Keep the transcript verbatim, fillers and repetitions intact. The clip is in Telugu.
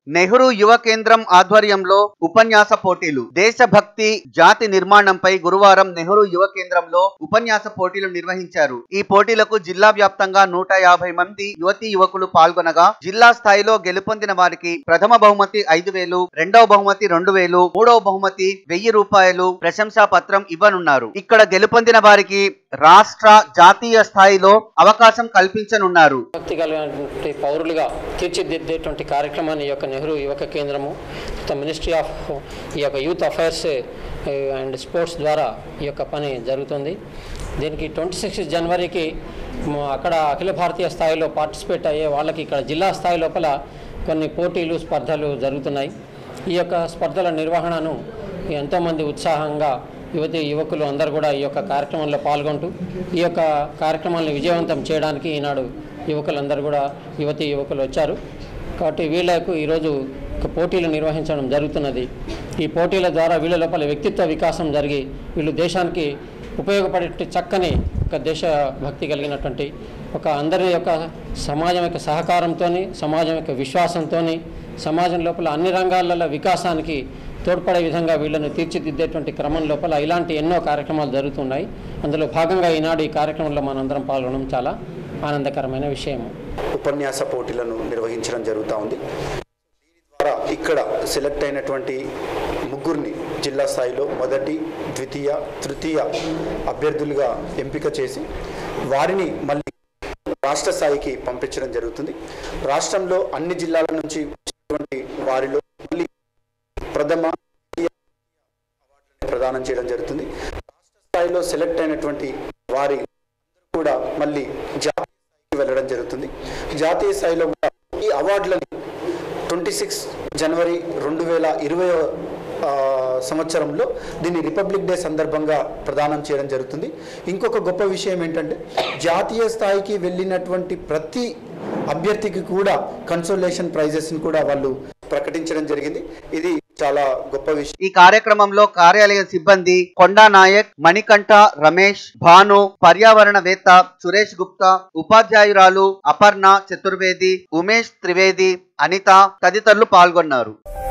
నెహ్రూ యువ కేంద్రం ఆధ్వర్యంలో ఉపన్యాస పోటీలు. దేశభక్తి జాతి నిర్మాణంపై గురువారం నెహ్రూ యువ కేంద్రంలో ఉపన్యాస పోటీలు నిర్వహించారు. ఈ పోటీలకు జిల్లా వ్యాప్తంగా నూట యాభై మంది యువతీ యువకులు పాల్గొనగా జిల్లా స్థాయిలో గెలుపొందిన వారికి ప్రథమ బహుమతి ఐదు వేలు, రెండవ బహుమతి రెండు వేలు, మూడవ బహుమతి వెయ్యి రూపాయలు ప్రశంసా పత్రం ఇవ్వనున్నారు. ఇక్కడ గెలుపొందిన వారికి రాష్ట్ర జాతీయ స్థాయిలో అవకాశం కల్పించనున్నారు. పౌరులుగా తీర్చిదిద్దేటువంటి కార్యక్రమాన్ని యొక్క నెహ్రూ యువక కేంద్రము మినిస్ట్రీ ఆఫ్ ఈ యొక్క యూత్ అఫైర్స్ అండ్ స్పోర్ట్స్ ద్వారా ఈ యొక్క పని జరుగుతుంది. దీనికి ట్వంటీ సిక్స్ జనవరికి అక్కడ అఖిల భారతీయ స్థాయిలో పార్టిసిపేట్ అయ్యే వాళ్ళకి ఇక్కడ జిల్లా స్థాయి లోపల కొన్ని పోటీలు స్పర్ధలు జరుగుతున్నాయి. ఈ యొక్క స్పర్ధల నిర్వహణను ఎంతోమంది ఉత్సాహంగా యువతి యువకులు అందరూ కూడా ఈ యొక్క కార్యక్రమంలో పాల్గొంటూ ఈ యొక్క కార్యక్రమాలను విజయవంతం చేయడానికి ఈనాడు యువకులందరూ కూడా యువతి యువకులు వచ్చారు. కాబట్టి వీళ్ళకు ఈరోజు పోటీలు నిర్వహించడం జరుగుతున్నది. ఈ పోటీల ద్వారా వీళ్ళ లోపల వ్యక్తిత్వ వికాసం జరిగి వీళ్ళు దేశానికి ఉపయోగపడే చక్కని ఒక దేశభక్తి కలిగినటువంటి ఒక అందరి యొక్క సమాజం యొక్క సహకారంతో, సమాజం యొక్క విశ్వాసంతో, సమాజం లోపల అన్ని రంగాలలో వికాసానికి తోడ్పడే విధంగా వీళ్ళను తీర్చిదిద్దేటువంటి క్రమం లోపల ఇలాంటి ఎన్నో కార్యక్రమాలు జరుగుతున్నాయి. అందులో భాగంగా ఈనాడు ఈ కార్యక్రమంలో మనందరం పాల్గొనడం చాలా ఆనందకరమైన విషయం. ఉపన్యాస పోటీలను నిర్వహించడం జరుగుతూ ఉంది. దీని ద్వారా ఇక్కడ సెలెక్ట్ అయినటువంటి ముగ్గురిని జిల్లా స్థాయిలో మొదటి, ద్వితీయ, తృతీయ అభ్యర్థులుగా ఎంపిక చేసి వారిని మళ్ళీ రాష్ట్ర స్థాయికి పంపించడం జరుగుతుంది. రాష్ట్రంలో అన్ని జిల్లాల నుంచి వచ్చినటువంటి వారిలో మళ్ళీ ప్రథమ ప్రదానం చేయడం జరుగుతుంది. రాష్ట్ర స్థాయిలో సెలెక్ట్ అయినటువంటి వారి కూడా మళ్ళీ జాతీయ స్థాయికి వెళ్ళడం జరుగుతుంది. జాతీయ స్థాయిలో కూడా ఈ అవార్డులను ట్వంటీ సిక్స్ జనవరి రెండు వేల ఇరవై సంవత్సరంలో దీన్ని రిపబ్లిక్ డే సందర్భంగా ప్రదానం చేయడం జరుగుతుంది. ఇంకొక గొప్ప విషయం ఏంటంటే జాతీయ స్థాయికి వెళ్ళినటువంటి ప్రతి అభ్యర్థికి కూడా కన్సోలేషన్ ప్రైజెస్ని కూడా వాళ్ళు ప్రకటించడం జరిగింది. ఇది చాలా గొప్ప విషయం. ఈ కార్యక్రమంలో కార్యాలయ సిబ్బంది కొండా నాయక్, మణికంఠ, రమేష్, భాను, పర్యావరణవేత్త సురేష్ గుప్తా, ఉపాధ్యాయురాలు అపర్ణ చతుర్వేది, ఉమేష్ త్రివేది, అనిత తదితరులు పాల్గొన్నారు.